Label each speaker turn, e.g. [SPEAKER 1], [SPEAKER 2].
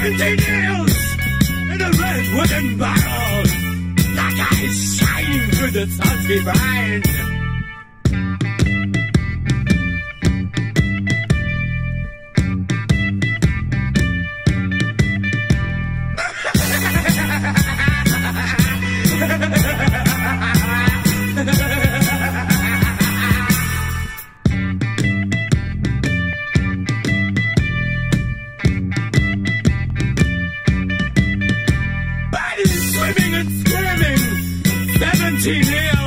[SPEAKER 1] 17 years in a red wooden barrel, like I shine through the salty brine. Swimming and screaming, 17 years.